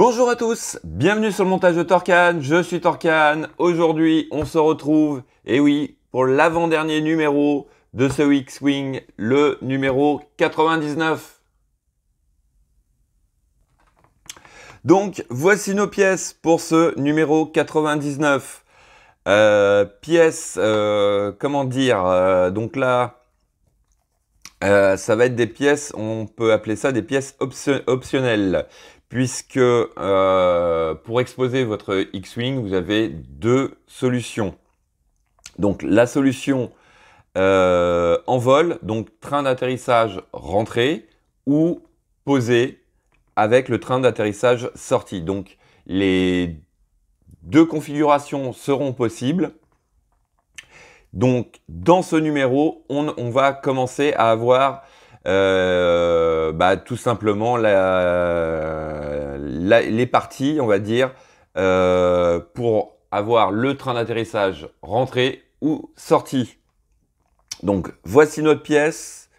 Bonjour à tous, bienvenue sur le montage de Torcan, je suis Torcan. Aujourd'hui, on se retrouve, et oui, pour l'avant-dernier numéro de ce X-Wing, le numéro 99. Donc, voici nos pièces pour ce numéro 99. Comment dire, donc là, ça va être des pièces, on peut appeler ça des pièces optionnelles. Puisque pour exposer votre X-Wing, vous avez deux solutions. Donc la solution en vol, donc train d'atterrissage rentrée, ou posé avec le train d'atterrissage sorti. Donc les deux configurations seront possibles. Donc dans ce numéro, on va commencer à avoir tout simplement les parties, on va dire, pour avoir le train d'atterrissage rentré ou sorti. Donc voici nos pièces.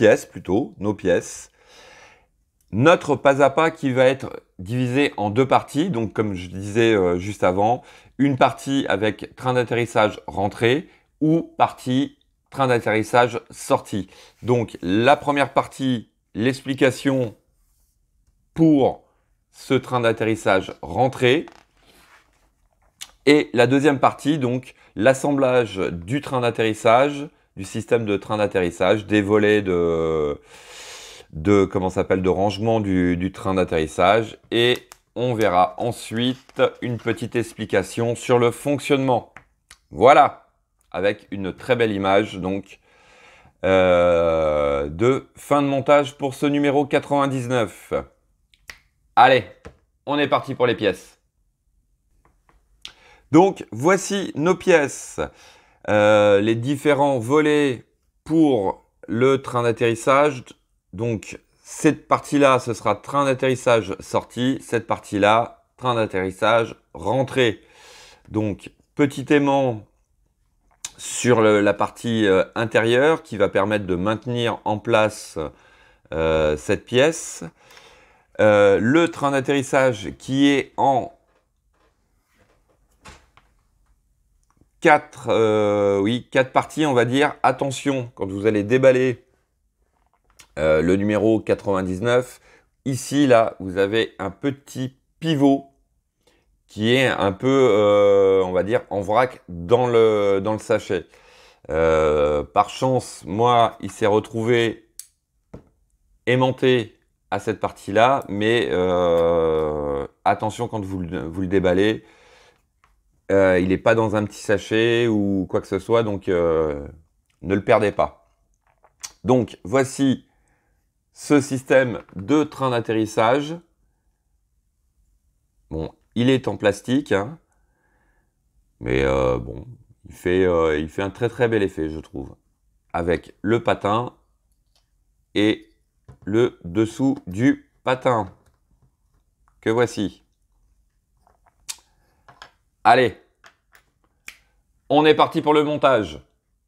Notre pas à pas qui va être divisé en deux parties. Donc comme je disais juste avant, une partie avec train d'atterrissage rentré ou partie train d'atterrissage sorti. Donc la première partie, l'explication pour ce train d'atterrissage rentré. Et la deuxième partie, donc l'assemblage du train d'atterrissage, du système de train d'atterrissage, des volets de rangement du train d'atterrissage. Et on verra ensuite une petite explication sur le fonctionnement. Voilà, avec une très belle image donc de fin de montage pour ce numéro 99. Allez, on est parti pour les pièces. Donc voici nos pièces, les différents volets pour le train d'atterrissage. Donc cette partie-là, ce sera train d'atterrissage sorti, cette partie-là, train d'atterrissage rentré. Donc petit aimant sur la partie intérieure qui va permettre de maintenir en place cette pièce. Le train d'atterrissage qui est en 4 parties, on va dire. Attention, quand vous allez déballer le numéro 99, ici, là, vous avez un petit pivot qui est un peu, on va dire, en vrac dans le sachet. Par chance, moi, il s'est retrouvé aimanté à cette partie-là, mais attention quand vous le déballez, il n'est pas dans un petit sachet ou quoi que ce soit, donc ne le perdez pas. Donc, voici ce système de train d'atterrissage. Bon, il est en plastique, hein, mais bon, il fait un très très bel effet, je trouve, avec le patin et le dessous du patin, que voici. Allez, on est parti pour le montage.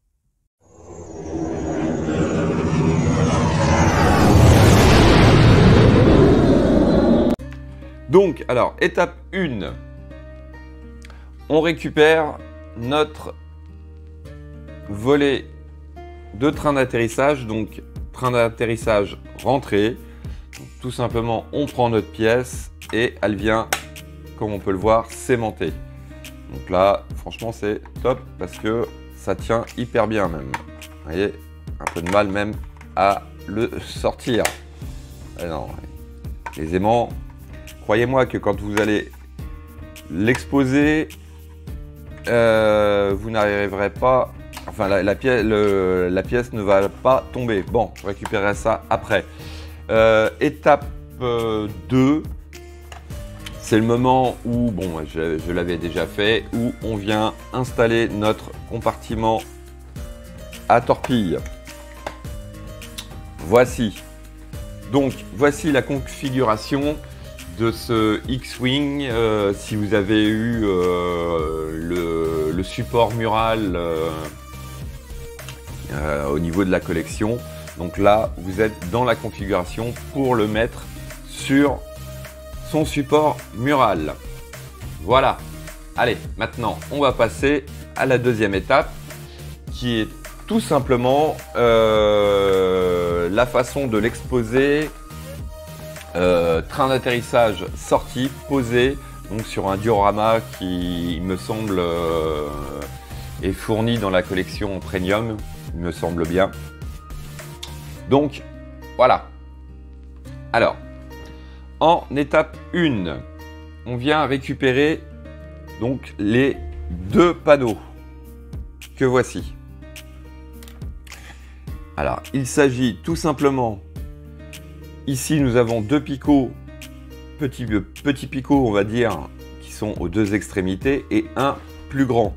Donc, alors, étape 1, on récupère notre volet de train d'atterrissage, donc train d'atterrissage rentré. Donc, tout simplement, on prend notre pièce et elle vient, comme on peut le voir, s'aimanter. Donc là, franchement, c'est top parce que ça tient hyper bien même. Vous voyez, un peu de mal même à le sortir. Et non, les aimants, croyez-moi que quand vous allez l'exposer, vous n'arriverez pas, enfin la pièce ne va pas tomber. Bon, je récupérerai ça après. Étape 2, c'est le moment où, bon, je l'avais déjà fait, où on vient installer notre compartiment à torpille. Voici. Donc, voici la configuration de ce X-Wing. Si vous avez eu le support mural au niveau de la collection, donc là, vous êtes dans la configuration pour le mettre sur son support mural. Voilà. Allez, maintenant, on va passer à la deuxième étape, qui est tout simplement la façon de l'exposer. Train d'atterrissage sorti, posé, donc sur un diorama qui, il me semble, est fourni dans la collection Premium, il me semble bien. Donc, voilà. Alors, en étape 1, on vient récupérer donc les deux panneaux que voici. Alors, il s'agit tout simplement, ici nous avons deux picots, petits picots on va dire, qui sont aux deux extrémités, et un plus grand.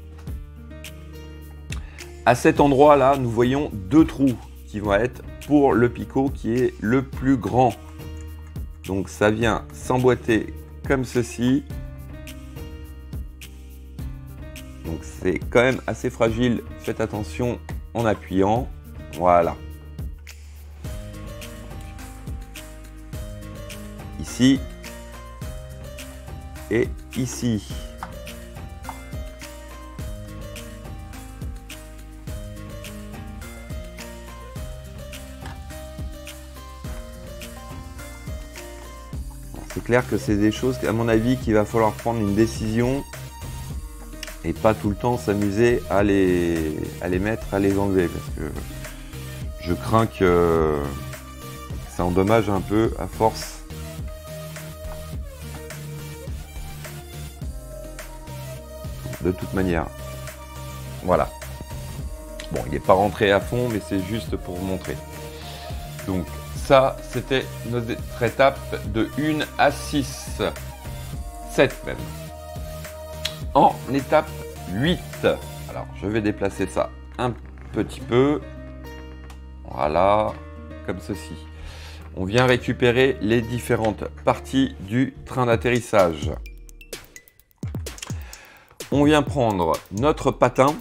À cet endroit là, nous voyons deux trous qui vont être pour le picot qui est le plus grand. Donc ça vient s'emboîter comme ceci. Donc c'est quand même assez fragile, faites attention en appuyant. Voilà. Ici et ici. C'est clair que c'est des choses, à mon avis, qu'il va falloir prendre une décision et pas tout le temps s'amuser à les mettre, à les enlever, parce que je crains que ça endommage un peu à force. De toute manière, voilà. Bon, il n'est pas rentré à fond, mais c'est juste pour vous montrer. Donc ça, c'était notre étape de 1 à 6. 7 même. En étape 8. Alors, je vais déplacer ça un petit peu. Voilà, comme ceci. On vient récupérer les différentes parties du train d'atterrissage. On vient prendre notre patin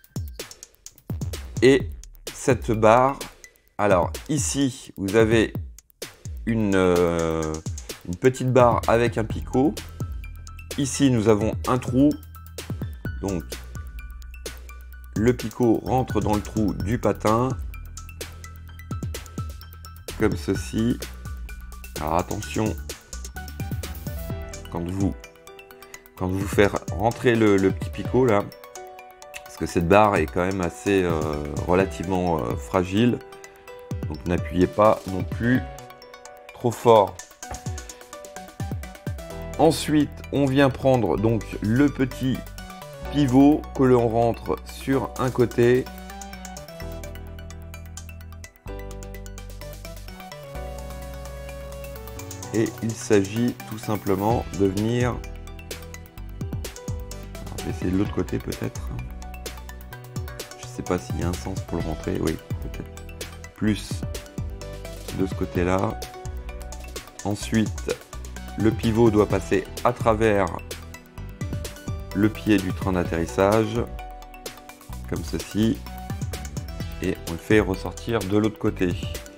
et cette barre. Alors ici, vous avez une petite barre avec un picot. Ici, nous avons un trou. Donc, le picot rentre dans le trou du patin. Comme ceci. Alors attention, quand vous faites rentrer le petit picot là, parce que cette barre est quand même assez relativement fragile, donc n'appuyez pas non plus trop fort. Ensuite, on vient prendre donc le petit pivot que l'on rentre sur un côté. Et il s'agit tout simplement de venir... Alors, je vais essayer de l'autre côté peut-être. Je ne sais pas s'il y a un sens pour le rentrer. Oui, peut-être. Plus de ce côté-là. Ensuite, le pivot doit passer à travers le pied du train d'atterrissage. Comme ceci. Et on le fait ressortir de l'autre côté.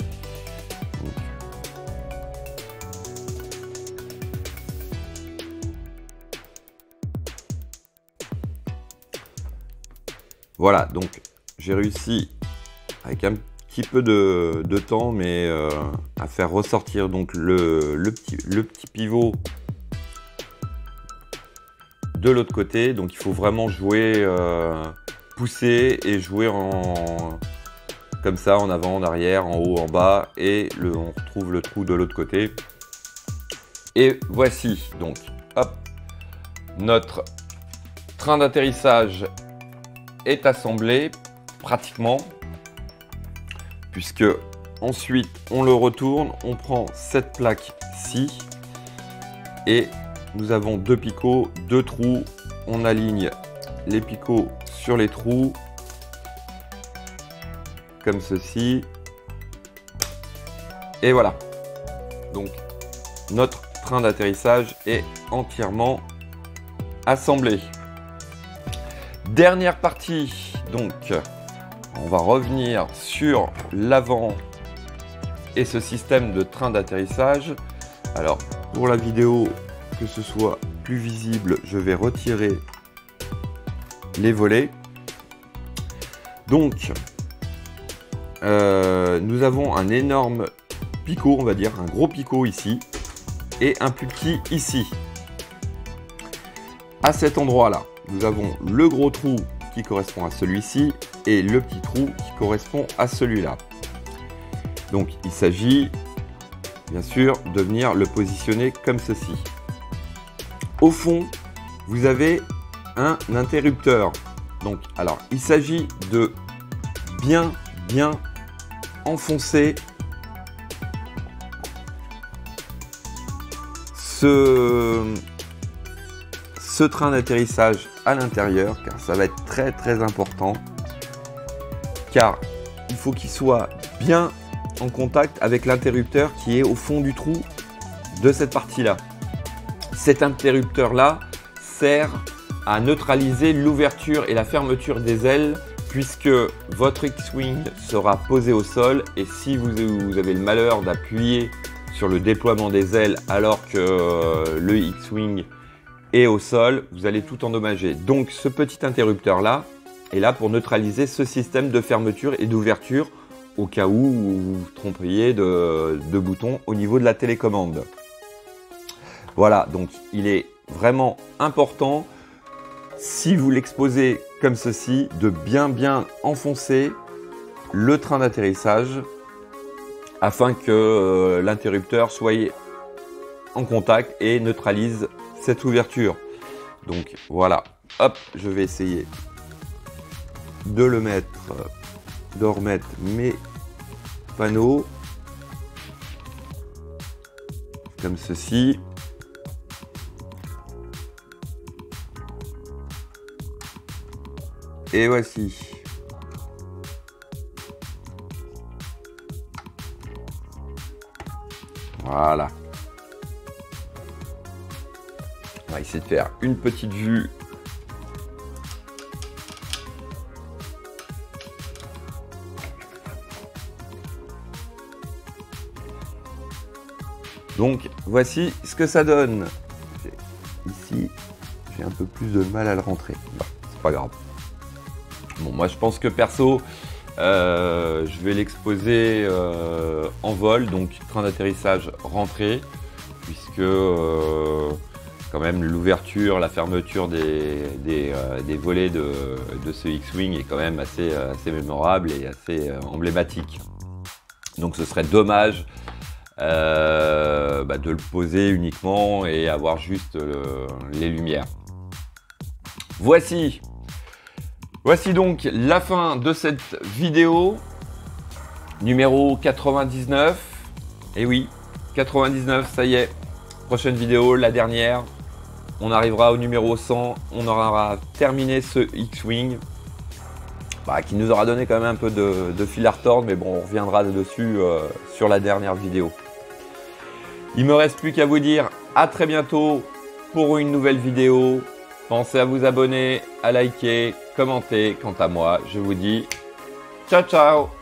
Voilà, donc j'ai réussi avec un petit peu de temps, mais à faire ressortir donc le petit pivot de l'autre côté. Donc il faut vraiment jouer, pousser et jouer comme ça, en avant, en arrière, en haut, en bas, et on retrouve le trou de l'autre côté. Et voici donc, hop, notre train d'atterrissage est assemblé pratiquement, puisque ensuite on le retourne, on prend cette plaque-ci et nous avons deux picots, deux trous, on aligne les picots sur les trous comme ceci et voilà. Donc notre train d'atterrissage est entièrement assemblé. Dernière partie, donc on va revenir sur l'avant et ce système de train d'atterrissage. Alors pour la vidéo, que ce soit plus visible, je vais retirer les volets. Donc, nous avons un énorme picot, on va dire, un gros picot ici, et un plus petit ici. À cet endroit-là, nous avons le gros trou qui correspond à celui-ci, et le petit trou qui correspond à celui-là. Donc, il s'agit, bien sûr, de venir le positionner comme ceci. Au fond, vous avez un interrupteur. Donc, alors, il s'agit de bien enfoncer ce train d'atterrissage à l'intérieur, car ça va être très important, car il faut qu'il soit bien en contact avec l'interrupteur qui est au fond du trou de cette partie-là. Cet interrupteur-là sert à neutraliser l'ouverture et la fermeture des ailes, puisque votre X-Wing sera posé au sol, et si vous avez le malheur d'appuyer sur le déploiement des ailes alors que le X-Wing est au sol, vous allez tout endommager. Donc ce petit interrupteur-là est là pour neutraliser ce système de fermeture et d'ouverture au cas où vous vous tromperiez de bouton au niveau de la télécommande. Voilà, donc il est vraiment important, si vous l'exposez comme ceci, de bien enfoncer le train d'atterrissage afin que l'interrupteur soit en contact et neutralise cette ouverture. Donc voilà, hop, je vais essayer de remettre mes panneaux comme ceci. Et voici. Voilà. On va essayer de faire une petite vue. Donc, voici ce que ça donne. Ici, j'ai un peu plus de mal à le rentrer. Bon, c'est pas grave. Bon, moi, je pense que perso, je vais l'exposer en vol, donc train d'atterrissage rentré, puisque quand même l'ouverture, la fermeture des volets de ce X-Wing est quand même assez mémorable et assez emblématique. Donc ce serait dommage de le poser uniquement et avoir juste les lumières. Voici donc la fin de cette vidéo numéro 99. Et oui, 99, ça y est, prochaine vidéo, la dernière. On arrivera au numéro 100, on aura terminé ce X-Wing qui nous aura donné quand même un peu de fil à retordre, mais bon, on reviendra dessus sur la dernière vidéo. Il me reste plus qu'à vous dire à très bientôt pour une nouvelle vidéo. Pensez à vous abonner, à liker, commenter. Quant à moi, je vous dis ciao ciao.